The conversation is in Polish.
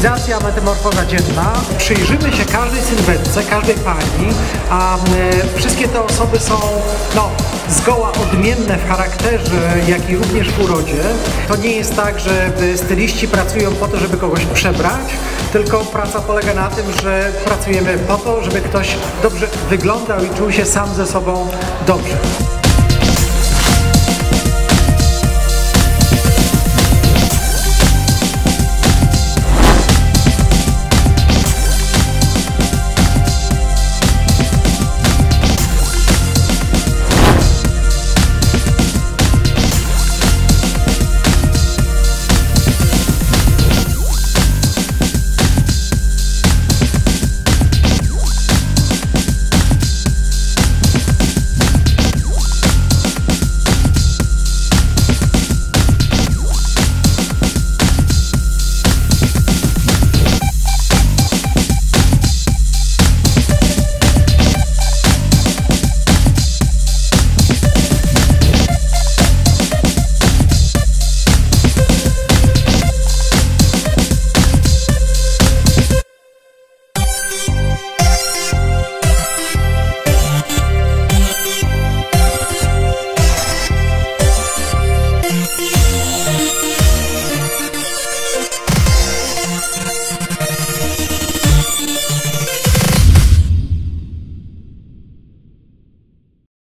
stylizacja, metamorfoza dzienna. Przyjrzymy się każdej sylwetce, każdej pani, a wszystkie te osoby są zgoła odmienne w charakterze, jak i również w urodzie. To nie jest tak, że styliści pracują po to, żeby kogoś przebrać, tylko praca polega na tym, że pracujemy po to, żeby ktoś dobrze wyglądał i czuł się sam ze sobą dobrze.